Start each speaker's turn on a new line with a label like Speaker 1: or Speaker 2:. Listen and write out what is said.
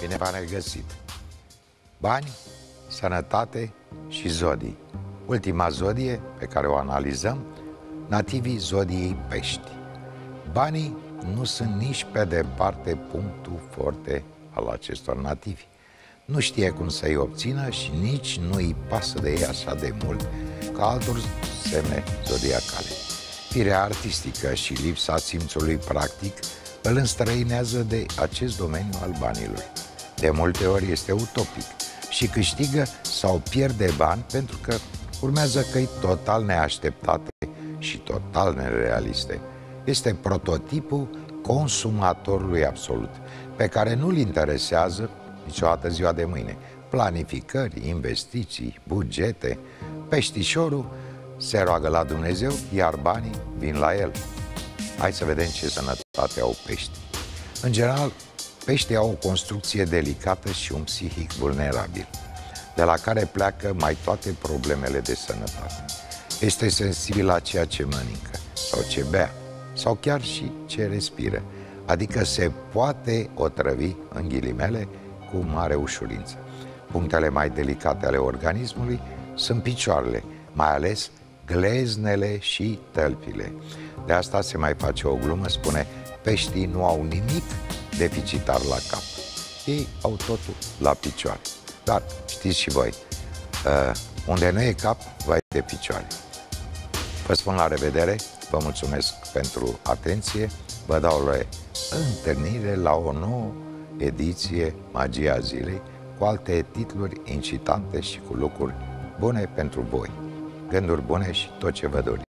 Speaker 1: Bine v-am regăsit. Bani, sănătate și zodii. Ultima zodie pe care o analizăm, nativii zodiei Pești. Banii nu sunt nici pe departe punctul forte al acestor nativi. Nu știe cum să-i obțină și nici nu îi pasă de ei așa de mult ca altor semne zodiacale. Firea artistică și lipsa simțului practic îl înstrăinează de acest domeniu al banilor. De multe ori este utopic și câștigă sau pierde bani pentru că urmează căi total neașteptate și total nerealiste. Este prototipul consumatorului absolut, pe care nu-l interesează niciodată ziua de mâine. Planificări, investiții, bugete. Peștișorul se roagă la Dumnezeu, iar banii vin la el. Hai să vedem ce sănătate au peștii. În general, peștii au o construcție delicată și un psihic vulnerabil, de la care pleacă mai toate problemele de sănătate. Este sensibil la ceea ce mănâncă, sau ce bea, sau chiar și ce respiră, adică se poate otrăvi, în ghilimele, cu mare ușurință. Punctele mai delicate ale organismului sunt picioarele, mai ales gleznele și tălpile. De asta se mai face o glumă, spune, peștii nu au nimic deficitar la cap. Ei au totul la picioare. Dar știți și voi, unde nu e cap, vai de picioare. Vă spun la revedere, vă mulțumesc pentru atenție, vă dau la întâlnire la o nouă ediție Magia Zilei, cu alte titluri incitante și cu lucruri bune pentru voi, gânduri bune și tot ce vă doriți.